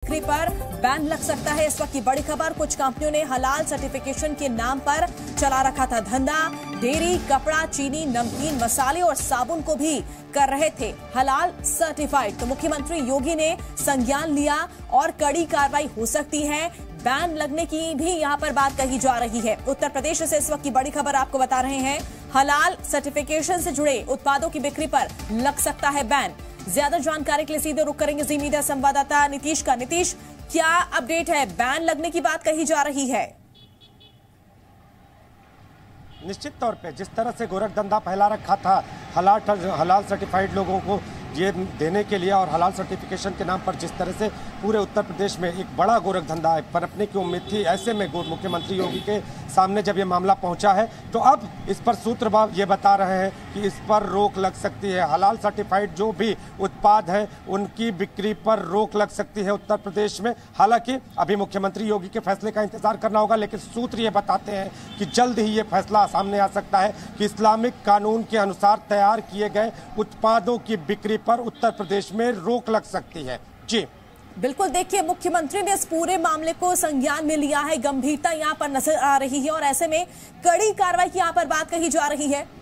बिक्री पर बैन लग सकता है। इस वक्त की बड़ी खबर, कुछ कंपनियों ने हलाल सर्टिफिकेशन के नाम पर चला रखा था धंधा। डेयरी, कपड़ा, चीनी, नमकीन, मसाले और साबुन को भी कर रहे थे हलाल सर्टिफाइड। तो मुख्यमंत्री योगी ने संज्ञान लिया और कड़ी कार्रवाई हो सकती है। बैन लगने की भी यहां पर बात कही जा रही है। उत्तर प्रदेश से इस वक्त की बड़ी खबर आपको बता रहे हैं, हलाल सर्टिफिकेशन से जुड़े उत्पादों की बिक्री पर लग सकता है बैन। ज्यादा जानकारी के लिए सीधे रुख करेंगे जी मीडिया संवाददाता नीतीश का। नीतीश, क्या अपडेट है? बैन लगने की बात कही जा रही है। निश्चित तौर पे जिस तरह से गोरख धंधा फैला रखा था हलाल सर्टिफाइड लोगों को ये देने के लिए और हलाल सर्टिफिकेशन के नाम पर जिस तरह से पूरे उत्तर प्रदेश में एक बड़ा गोरख धंधा पनपने की उम्मीद थी, ऐसे में मुख्यमंत्री योगी के सामने जब ये मामला पहुंचा है तो अब इस पर सूत्रबाज ये बता रहे हैं कि इस पर रोक लग सकती है। हलाल सर्टिफाइड जो भी उत्पाद है उनकी बिक्री पर रोक लग सकती है उत्तर प्रदेश में। हालांकि अभी मुख्यमंत्री योगी के फैसले का इंतजार करना होगा, लेकिन सूत्र ये बताते हैं कि जल्द ही ये फैसला सामने आ सकता है कि इस्लामिक कानून के अनुसार तैयार किए गए उत्पादों की बिक्री पर उत्तर प्रदेश में रोक लग सकती है। जी बिल्कुल, देखिए मुख्यमंत्री ने इस पूरे मामले को संज्ञान में लिया है, गंभीरता यहां पर नजर आ रही है और ऐसे में कड़ी कार्रवाई की यहां पर बात कही जा रही है।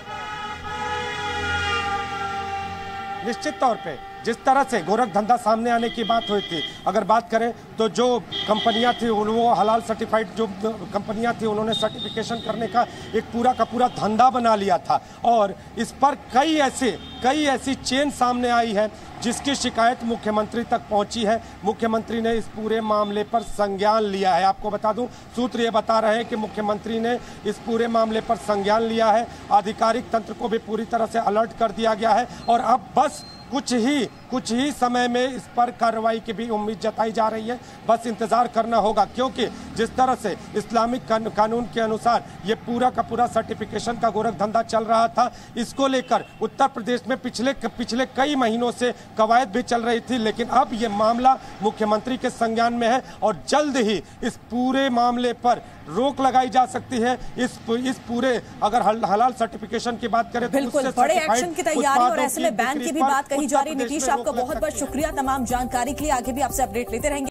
निश्चित तौर पे जिस तरह से गोरख धंधा सामने आने की बात हुई थी, अगर बात करें तो जो कंपनियां थी वो हलाल सर्टिफाइड जो कंपनियां थी उन्होंने सर्टिफिकेशन करने का एक पूरा का पूरा धंधा बना लिया था और इस पर कई ऐसी चेन सामने आई है जिसकी शिकायत मुख्यमंत्री तक पहुंची है। मुख्यमंत्री ने इस पूरे मामले पर संज्ञान लिया है। आपको बता दूं, सूत्र ये बता रहे हैं कि मुख्यमंत्री ने इस पूरे मामले पर संज्ञान लिया है। आधिकारिक तंत्र को भी पूरी तरह से अलर्ट कर दिया गया है और अब बस कुछ ही समय में इस पर कार्रवाई की भी उम्मीद जताई जा रही है। बस इंतजार करना होगा, क्योंकि जिस तरह से इस्लामिक कानून के अनुसार ये पूरा का पूरा सर्टिफिकेशन का गोरख धंधा चल रहा था, इसको लेकर उत्तर प्रदेश में पिछले कई महीनों से कवायद भी चल रही थी, लेकिन अब ये मामला मुख्यमंत्री के संज्ञान में है और जल्द ही इस पूरे मामले पर रोक लगाई जा सकती है। इस पूरे अगर हलाल सर्टिफिकेशन की बात करें तो बिल्कुल बड़े एक्शन की तैयारी और ऐसे में बैन की भी बात कही जा रही है। नीतीश, आपका बहुत बहुत शुक्रिया तमाम जानकारी के लिए। आगे भी आपसे अपडेट लेते रहेंगे।